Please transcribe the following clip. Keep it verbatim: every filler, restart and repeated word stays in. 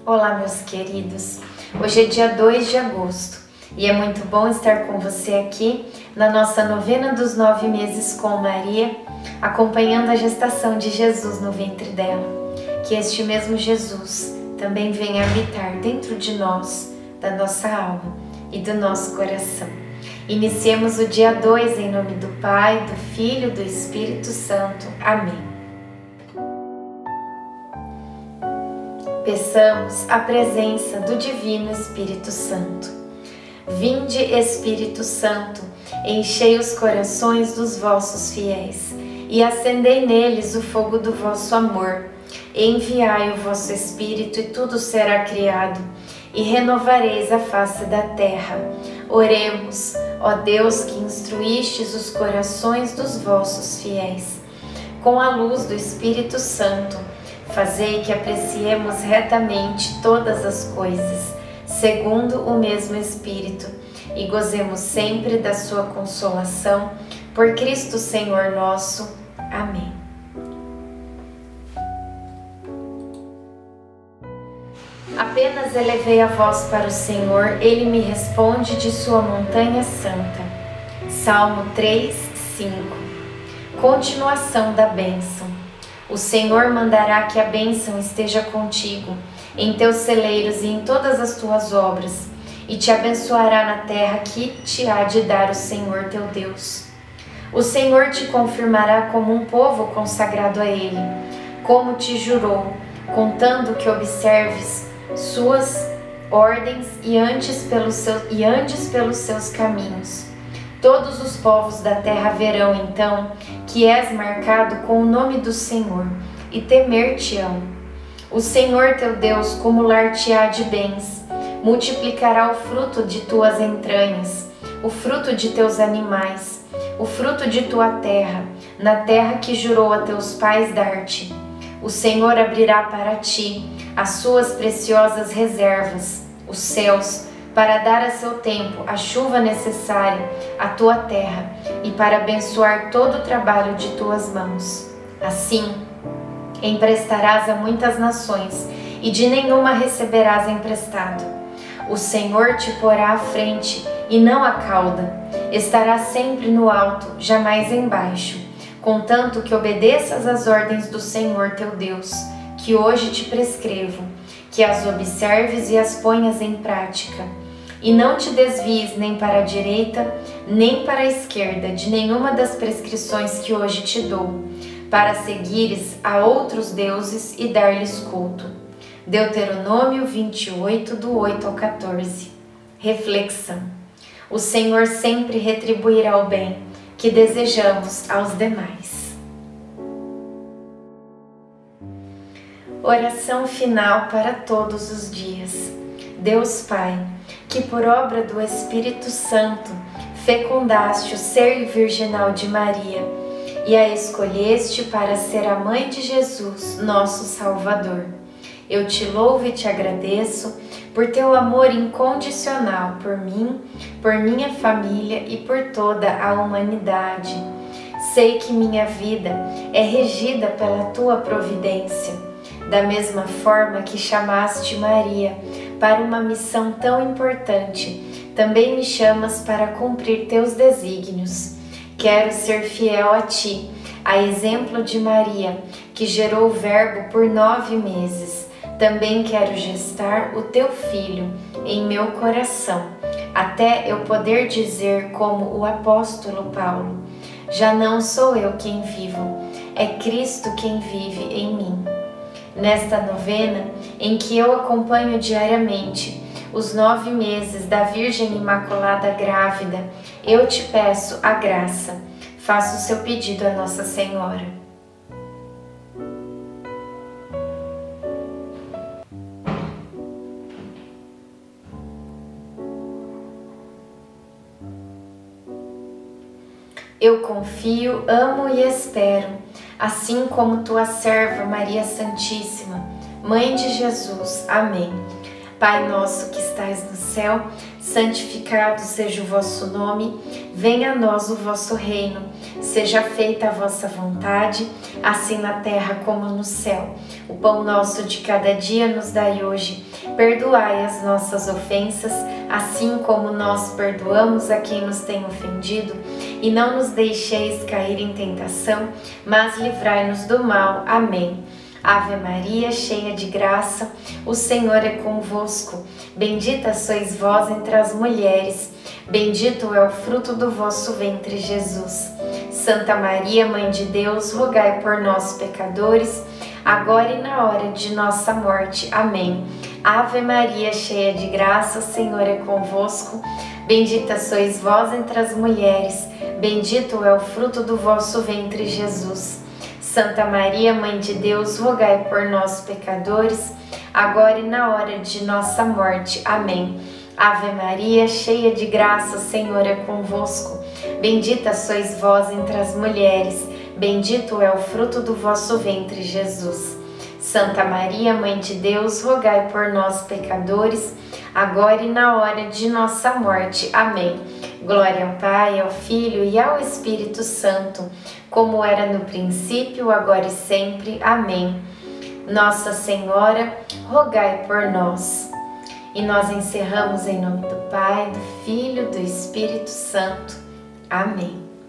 Olá, meus queridos. Hoje é dia dois de agosto e é muito bom estar com você aqui na nossa novena dos nove meses com Maria, acompanhando a gestação de Jesus no ventre dela. Que este mesmo Jesus também venha habitar dentro de nós, da nossa alma e do nosso coração. Iniciemos o dia dois em nome do Pai, do Filho e do Espírito Santo. Amém. Peçamos a presença do Divino Espírito Santo. Vinde, Espírito Santo, enchei os corações dos vossos fiéis e acendei neles o fogo do vosso amor. Enviai o vosso Espírito e tudo será criado, e renovareis a face da terra. Oremos, ó Deus, que instruístes os corações dos vossos fiéis. Com a luz do Espírito Santo, fazei que apreciemos retamente todas as coisas, segundo o mesmo Espírito, e gozemos sempre da sua consolação, por Cristo Senhor nosso. Amém. Apenas elevei a voz para o Senhor, Ele me responde de sua montanha santa. Salmo três, cinco. Continuação da bênção. O Senhor mandará que a bênção esteja contigo, em teus celeiros e em todas as tuas obras, e te abençoará na terra que te há de dar o Senhor teu Deus. O Senhor te confirmará como um povo consagrado a Ele, como te jurou, contando que observes suas ordens e antes pelos seus, e andes pelos seus caminhos. Todos os povos da terra verão então que és marcado com o nome do Senhor e temer-te-ão. O Senhor teu Deus cumular-te-á de bens, multiplicará o fruto de tuas entranhas, o fruto de teus animais, o fruto de tua terra, na terra que jurou a teus pais dar-te. O Senhor abrirá para ti as suas preciosas reservas, os céus, para dar a seu tempo a chuva necessária à tua terra e para abençoar todo o trabalho de tuas mãos. Assim, emprestarás a muitas nações e de nenhuma receberás emprestado. O Senhor te porá à frente e não à cauda, estará sempre no alto, jamais embaixo, contanto que obedeças às ordens do Senhor teu Deus, que hoje te prescrevo, que as observes e as ponhas em prática, e não te desvies nem para a direita, nem para a esquerda de nenhuma das prescrições que hoje te dou, para seguires a outros deuses e dar-lhes culto. Deuteronômio vinte e oito, do oito ao quatorze. Reflexão. O Senhor sempre retribuirá o bem que desejamos aos demais. Oração final para todos os dias. Deus Pai, que por obra do Espírito Santo fecundaste o ser virginal de Maria e a escolheste para ser a mãe de Jesus, nosso Salvador. Eu te louvo e te agradeço por teu amor incondicional por mim, por minha família e por toda a humanidade. Sei que minha vida é regida pela tua providência. Da mesma forma que chamaste Maria para uma missão tão importante, também me chamas para cumprir teus desígnios. Quero ser fiel a ti, a exemplo de Maria, que gerou o Verbo por nove meses. Também quero gestar o teu Filho em meu coração, até eu poder dizer como o apóstolo Paulo: já não sou eu quem vivo, é Cristo quem vive em mim. Nesta novena, em que eu acompanho diariamente os nove meses da Virgem Imaculada Grávida, eu te peço a graça. Faça o seu pedido a Nossa Senhora. Eu confio, amo e espero, assim como tua serva Maria Santíssima, Mãe de Jesus. Amém. Pai nosso que estais no céu, santificado seja o vosso nome, venha a nós o vosso reino, seja feita a vossa vontade, assim na terra como no céu. O pão nosso de cada dia nos dai hoje, perdoai as nossas ofensas, assim como nós perdoamos a quem nos tem ofendido, e não nos deixeis cair em tentação, mas livrai-nos do mal. Amém. Ave Maria, cheia de graça, o Senhor é convosco. Bendita sois vós entre as mulheres, bendito é o fruto do vosso ventre, Jesus. Santa Maria, Mãe de Deus, rogai por nós, pecadores, agora e na hora de nossa morte. Amém. Ave Maria, cheia de graça, o Senhor é convosco. Bendita sois vós entre as mulheres, bendito é o fruto do vosso ventre, Jesus. Santa Maria, Mãe de Deus, rogai por nós, pecadores, agora e na hora de nossa morte. Amém. Ave Maria, cheia de graça, o Senhor é convosco. Bendita sois vós entre as mulheres, bendito é o fruto do vosso ventre, Jesus. Santa Maria, Mãe de Deus, rogai por nós, pecadores, agora e na hora de nossa morte. Amém. Glória ao Pai, ao Filho e ao Espírito Santo, como era no princípio, agora e sempre. Amém. Nossa Senhora, rogai por nós. E nós encerramos em nome do Pai, do Filho e do Espírito Santo. Amém.